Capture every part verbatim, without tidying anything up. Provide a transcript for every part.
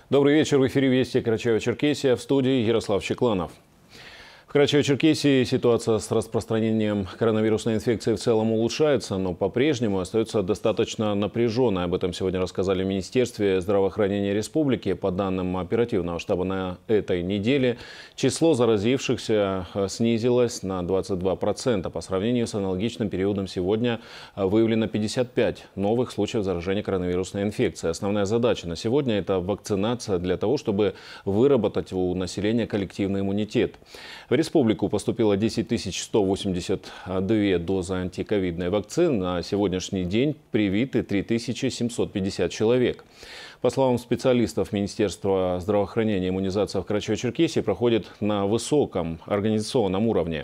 Добрый вечер. В эфире «Вести» Карачаево-Черкесия. В студии Ярослав Чекланов. В Карачаево-Черкесии ситуация с распространением коронавирусной инфекции в целом улучшается, но по-прежнему остается достаточно напряженной. Об этом сегодня рассказали в Министерстве здравоохранения республики. По данным оперативного штаба на этой неделе, число заразившихся снизилось на двадцать два процента. По сравнению с аналогичным периодом сегодня выявлено пятьдесят пять новых случаев заражения коронавирусной инфекцией. Основная задача на сегодня – это вакцинация для того, чтобы выработать у населения коллективный иммунитет. В республику поступило десять тысяч сто восемьдесят две дозы антиковидной вакцины. На сегодняшний день привиты три тысячи семьсот пятьдесят человек. По словам специалистов Министерства здравоохранения, иммунизация в Карачаево-Черкесии проходит на высоком организационном уровне.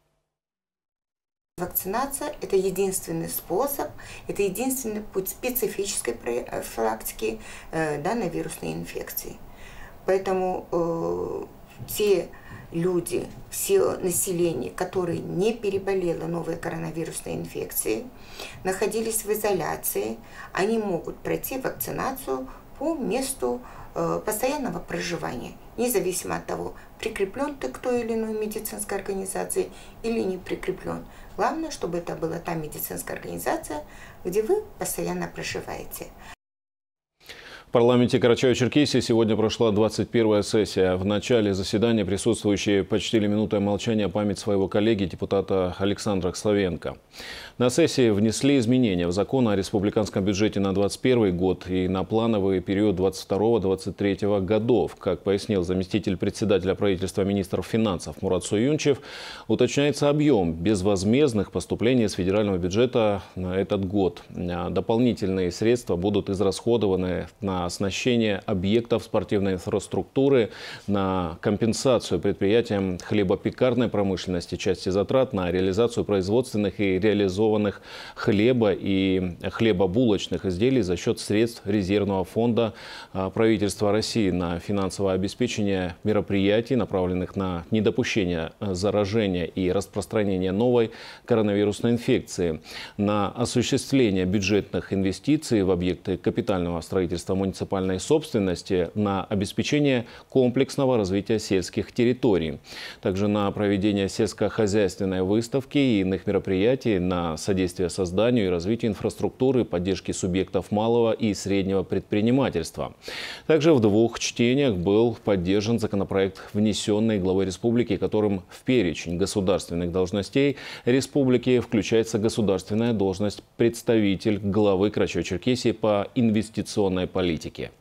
Вакцинация – это единственный способ, это единственный путь специфической профилактики э, данной вирусной инфекции. Поэтому э, те люди, все население, которое не переболело новой коронавирусной инфекцией, находились в изоляции, они могут пройти вакцинацию по месту э, постоянного проживания, независимо от того, прикреплен ты к той или иной медицинской организации или не прикреплен. Главное, чтобы это была та медицинская организация, где вы постоянно проживаете. В парламенте Карачаево-Черкесии сегодня прошла двадцать первая сессия. В начале заседания присутствующие почтили минутой молчания память своего коллеги, депутата Александра Славенко. На сессии внесли изменения в закон о республиканском бюджете на двадцать первый год и на плановый период двадцать второго — двадцать третьего годов. Как пояснил заместитель председателя правительства министров финансов Мурат Суюнчев, уточняется объем безвозмездных поступлений из федерального бюджета на этот год. Дополнительные средства будут израсходованы на оснащение объектов спортивной инфраструктуры, на компенсацию предприятиям хлебопекарной промышленности части затрат, на реализацию производственных и реализованных хлеба и хлебобулочных изделий за счет средств резервного фонда правительства России, на финансовое обеспечение мероприятий, направленных на недопущение заражения и распространения новой коронавирусной инфекции, на осуществление бюджетных инвестиций в объекты капитального строительства муниципальной собственности, на обеспечение комплексного развития сельских территорий, также на проведение сельскохозяйственной выставки и иных мероприятий, на содействие созданию и развитию инфраструктуры, поддержки субъектов малого и среднего предпринимательства. Также в двух чтениях был поддержан законопроект, внесенный главой республики, которым в перечень государственных должностей республики включается государственная должность представитель главы Карачаево-Черкесии по инвестиционной политике.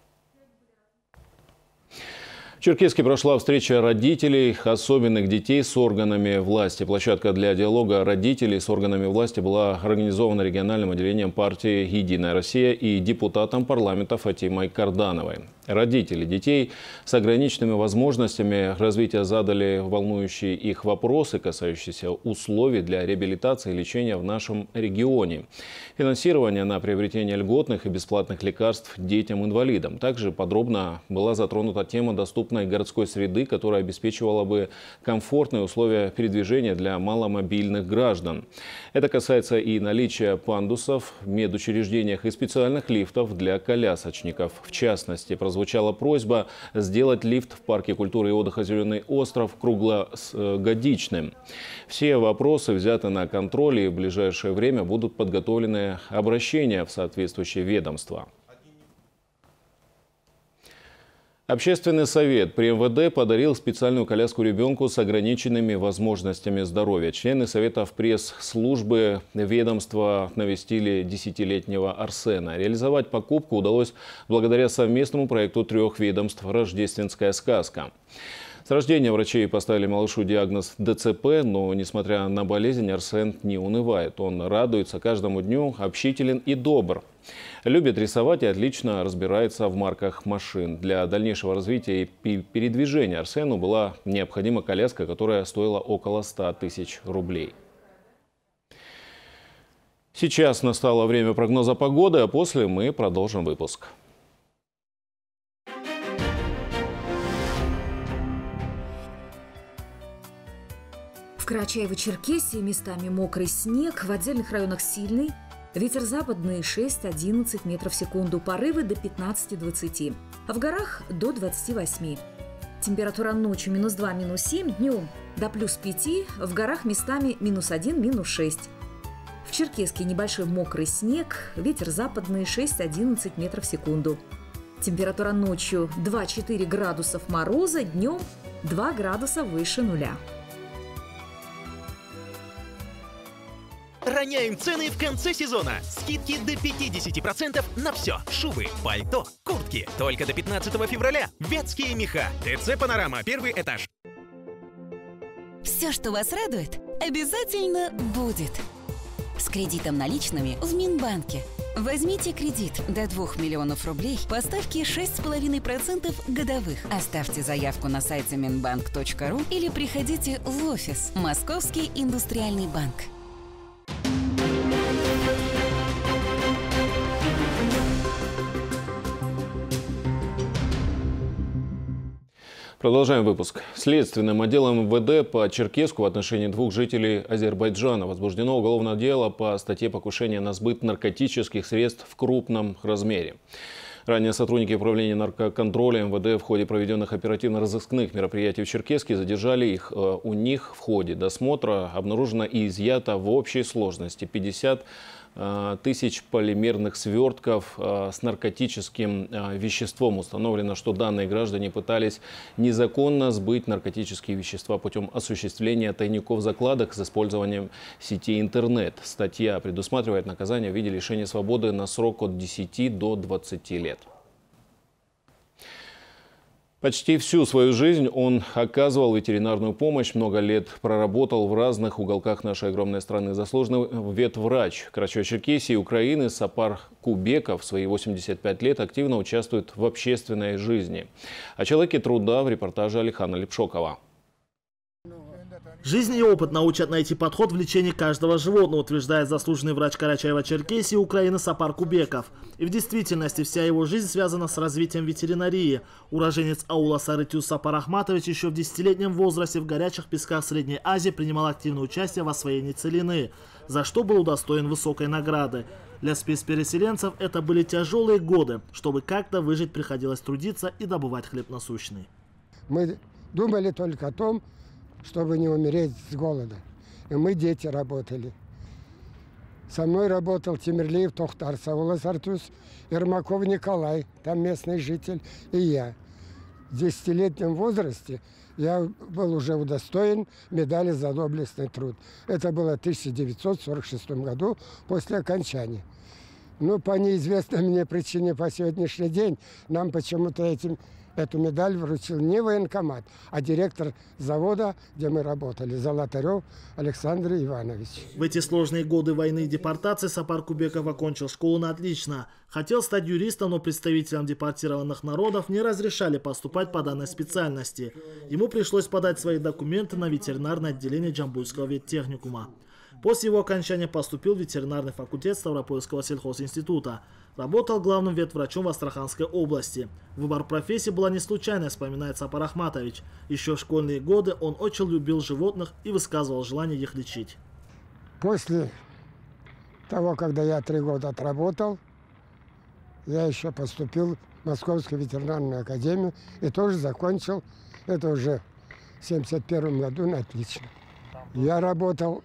В Черкесске прошла встреча родителей особенных детей с органами власти. Площадка для диалога родителей с органами власти была организована региональным отделением партии «Единая Россия» и депутатом парламента Фатимой Кардановой. Родители детей с ограниченными возможностями развития задали волнующие их вопросы, касающиеся условий для реабилитации и лечения в нашем регионе. Финансирование на приобретение льготных и бесплатных лекарств детям-инвалидам. Также подробно была затронута тема доступной городской среды, которая обеспечивала бы комфортные условия передвижения для маломобильных граждан. Это касается и наличия пандусов в медучреждениях и специальных лифтов для колясочников. В частности, прозвучала просьба сделать лифт в парке культуры и отдыха «Зеленый остров» круглогодичным. Все вопросы взяты на контроль, и в ближайшее время будут подготовлены обращения в соответствующие ведомства. Общественный совет при эм вэ дэ подарил специальную коляску ребенку с ограниченными возможностями здоровья. Члены совета в пресс-службы ведомства навестили десятилетнего Арсена. Реализовать покупку удалось благодаря совместному проекту трех ведомств «Рождественская сказка». С рождения врачи поставили малышу диагноз дэ цэ пэ, но, несмотря на болезнь, Арсен не унывает. Он радуется каждому дню, общителен и добр. Любит рисовать и отлично разбирается в марках машин. Для дальнейшего развития и передвижения Арсену была необходима коляска, которая стоила около ста тысяч рублей. Сейчас настало время прогноза погоды, а после мы продолжим выпуск. В Карачаево-Черкесии местами мокрый снег, в отдельных районах сильный. Ветер западный шесть-одиннадцать метров в секунду, порывы до пятнадцати-двадцати, а в горах до двадцати восьми. Температура ночью минус два, минус семь, днем до плюс пяти, в горах местами минус один, минус шесть. В Черкесске небольшой мокрый снег, ветер западный шесть-одиннадцать метров в секунду. Температура ночью два-четыре градусов мороза, днем два градуса выше нуля. Роняем цены в конце сезона. Скидки до пятидесяти процентов на все. Шубы, пальто, куртки. Только до пятнадцатого февраля. Вятские меха. ТЦ «Панорама», первый этаж. Все, что вас радует, обязательно будет. С кредитом наличными в Минбанке. Возьмите кредит до двух миллионов рублей по ставке шесть целых пять десятых процента годовых. Оставьте заявку на сайте минбанк точка ру или приходите в офис Московский индустриальный банк. Продолжаем выпуск. Следственным отделом эм вэ дэ по Черкесску в отношении двух жителей Азербайджана возбуждено уголовное дело по статье покушения на сбыт наркотических средств в крупном размере. Ранее сотрудники управления наркоконтроля эм вэ дэ в ходе проведенных оперативно-розыскных мероприятий в Черкесске задержали их. У них в ходе досмотра обнаружено и изъято в общей сложности пятьдесят тысяч полимерных свертков с наркотическим веществом. Установлено, что данные граждане пытались незаконно сбыть наркотические вещества путем осуществления тайников закладок с использованием сети интернет. Статья предусматривает наказание в виде лишения свободы на срок от десяти до двадцати лет. Почти всю свою жизнь он оказывал ветеринарную помощь, много лет проработал в разных уголках нашей огромной страны. Заслуженный ветврач Карачаево-Черкесии и Украины Сапар Кубеков в свои восемьдесят пять лет активно участвует в общественной жизни. О человеке труда в репортаже Алихана Лепшокова. Жизнь и опыт научат найти подход в лечении каждого животного, утверждает заслуженный врач Карачаево-Черкесии и Украины Сапар Кубеков. И в действительности вся его жизнь связана с развитием ветеринарии. Уроженец аула Сарытюз Сапар Ахматович еще в десятилетнем возрасте в горячих песках Средней Азии принимал активное участие в освоении целины, за что был удостоен высокой награды. Для спецпереселенцев это были тяжелые годы. Чтобы как-то выжить, приходилось трудиться и добывать хлеб насущный. Мы думали только о том, чтобы не умереть с голода. И мы, дети, работали. Со мной работал Тимирлиев Тохтар Саула Сартюс, Ермаков Николай, там местный житель, и я. В десятилетнем возрасте я был уже удостоен медали за доблестный труд. Это было в тысяча девятьсот сорок шестом году после окончания. Но по неизвестной мне причине по сегодняшний день нам почему-то этим Эту медаль вручил не военкомат, а директор завода, где мы работали, Золотарев Александр Иванович. В эти сложные годы войны и депортации Сапар Кубеков окончил школу на отлично. Хотел стать юристом, но представителям депортированных народов не разрешали поступать по данной специальности. Ему пришлось подать свои документы на ветеринарное отделение Джамбульского веттехникума. После его окончания поступил в ветеринарный факультет Ставропольского сельхозинститута. Работал главным ветврачом в Астраханской области. Выбор профессии была не случайной, вспоминает Сапар Ахматович. Еще в школьные годы он очень любил животных и высказывал желание их лечить. После того, когда я три года отработал, я еще поступил в Московскую ветеринарную академию и тоже закончил, это уже в семьдесят первом году, на отлично. Я работал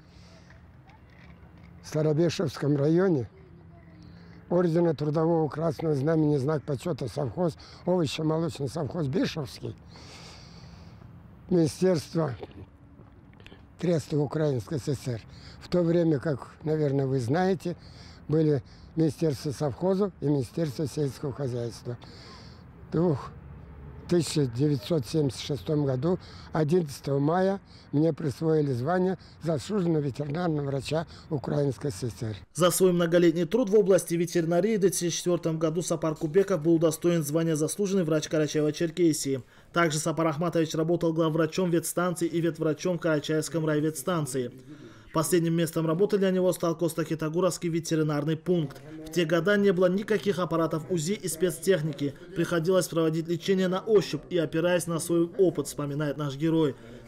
в Старобешевском районе, ордена Трудового Красного Знамени, знак почета совхоз, овощно-молочный совхоз Бешевский, Министерство Треста Украинской ССР. В то время, как, наверное, вы знаете, были Министерство совхозов и Министерство сельского хозяйства. В тысяча девятьсот семьдесят шестом году, одиннадцатого мая, мне присвоили звание заслуженного ветеринарного врача Украинской ССР. За свой многолетний труд в области ветеринарии в две тысячи четвёртом году Сапар Кубеков был удостоен звания заслуженный врач Карачаево-Черкесии. Также Сапар Ахматович работал главврачом ветстанции и ветврачом в Карачаевском райветстанции. Последним местом работы для него стал Костокитагуровский ветеринарный пункт. В те годы не было никаких аппаратов УЗИ и спецтехники. Приходилось проводить лечение на ощупь и опираясь на свой опыт, вспоминает наш герой.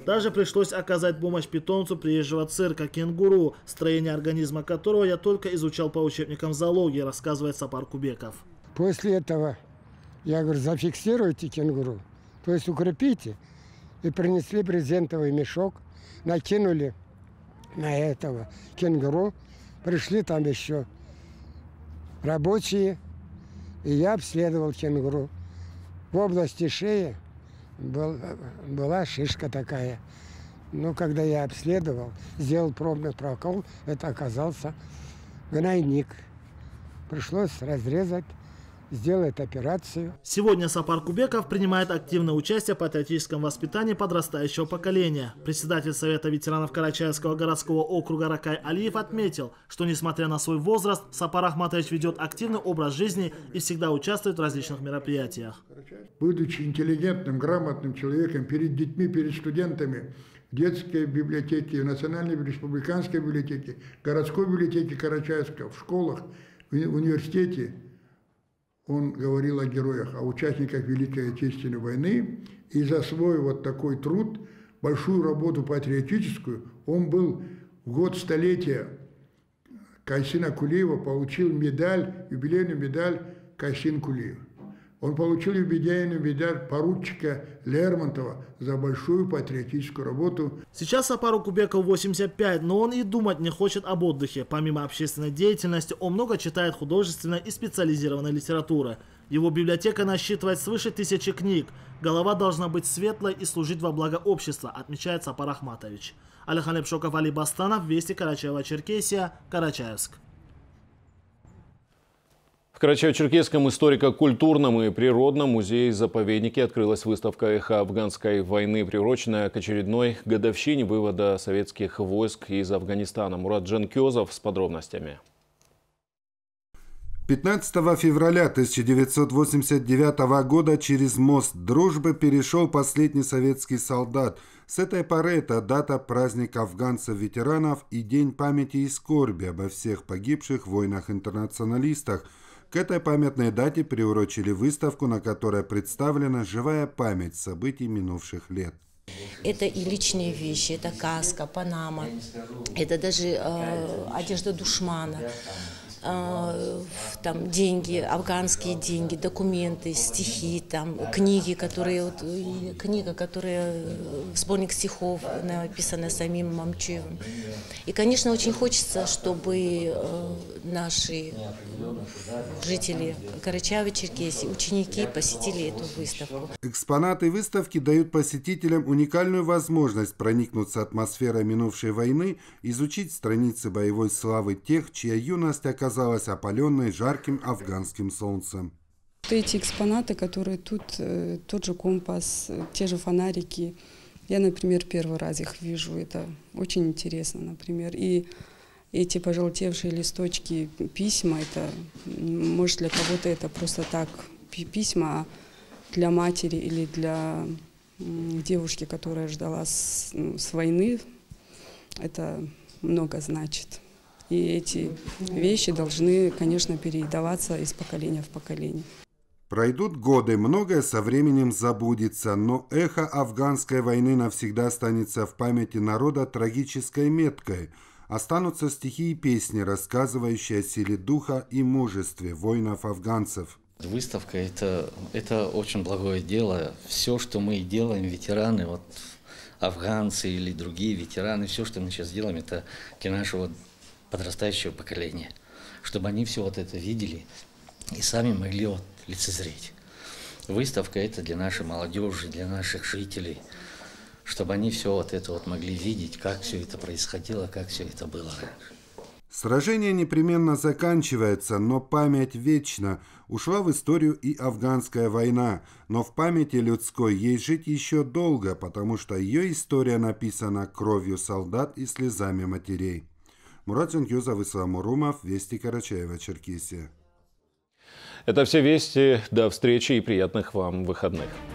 Даже пришлось оказать помощь питомцу приезжего цирка кенгуру, строение организма которого я только изучал по учебникам зоологии, рассказывает Сапар Кубеков. После этого я говорю, зафиксируйте кенгуру, то есть укрепите. И принесли брезентовый мешок, накинули на этого кенгуру. Пришли там еще рабочие, и я обследовал кенгуру. В области шеи был, была шишка такая. Но когда я обследовал, сделал пробный прокол, это оказался гнойник. Пришлось разрезать, сделать операцию. Сегодня Сапар Кубеков принимает активное участие в патриотическом воспитании подрастающего поколения. Председатель Совета ветеранов Карачаевского городского округа Ракай Алиев отметил, что несмотря на свой возраст, Сапар Ахматович ведет активный образ жизни и всегда участвует в различных мероприятиях. Будучи интеллигентным, грамотным человеком, перед детьми, перед студентами, в детской библиотеке, в национальной республиканской библиотеке, городской библиотеке Карачаевска, в школах, в университете, он говорил о героях, о участниках Великой Отечественной войны. И за свой вот такой труд, большую работу патриотическую, он был в год столетия Кайсина Кулиева, получил медаль, юбилейную медаль Кайсин Кулиев. Он получил юбилейную медаль поручика Лермонтова за большую патриотическую работу. Сейчас Сапару Кубекову восемьдесят пять, но он и думать не хочет об отдыхе. Помимо общественной деятельности, он много читает художественной и специализированной литературы. Его библиотека насчитывает свыше тысячи книг. Голова должна быть светлой и служить во благо общества, отмечает Сапар Ахматович. Алихан Лепшоков, Али Бастанов, Вести, Карачаево-Черкесия, Карачаевск. В Карачаево-Черкесском историко-культурном и природном музее-заповеднике открылась выставка «Эхо афганской войны», приуроченная к очередной годовщине вывода советских войск из Афганистана. Мурат Джанкезов с подробностями. пятнадцатого февраля тысяча девятьсот восемьдесят девятого года через мост Дружбы перешел последний советский солдат. С этой поры это дата праздника афганцев-ветеранов и День памяти и скорби обо всех погибших войнах-интернационалистах. К этой памятной дате приурочили выставку, на которой представлена живая память событий минувших лет. Это и личные вещи, это каска, панама, это даже э, одежда душмана. Там деньги, афганские деньги, документы, стихи, там книги, которые вот, книга, которая сборник стихов, написанная самим Мамчуевым. И, конечно, очень хочется, чтобы наши жители Карачаево-Черкесии, ученики посетили эту выставку. Экспонаты выставки дают посетителям уникальную возможность проникнуться атмосферой минувшей войны, изучить страницы боевой славы тех, чья юность оказалась оказалась опаленной жарким афганским солнцем. Эти экспонаты, которые тут, тот же компас, те же фонарики, я, например, первый раз их вижу, это очень интересно, например. И эти пожелтевшие листочки, письма, это, может, для кого-то это просто так письма, а для матери или для девушки, которая ждала с, ну, с войны, это много значит. И эти вещи должны, конечно, передаваться из поколения в поколение. Пройдут годы, многое со временем забудется, но эхо афганской войны навсегда останется в памяти народа трагической меткой. Останутся стихи и песни, рассказывающие о силе духа и мужестве воинов-афганцев. Выставка это, – это очень благое дело. Все, что мы делаем, ветераны, вот, афганцы или другие ветераны, все, что мы сейчас делаем, это для нашего подрастающего поколения, чтобы они все вот это видели и сами могли вот лицезреть. Выставка это для нашей молодежи, для наших жителей, чтобы они все вот это вот могли видеть, как все это происходило, как все это было раньше. Сражение непременно заканчивается, но память вечна. Ушла в историю и афганская война, но в памяти людской ей жить еще долго, потому что ее история написана кровью солдат и слезами матерей. Мурат Джанкезов, Ислам Урумов, Вести, Карачаево-Черкесия. Это все вести. До встречи и приятных вам выходных.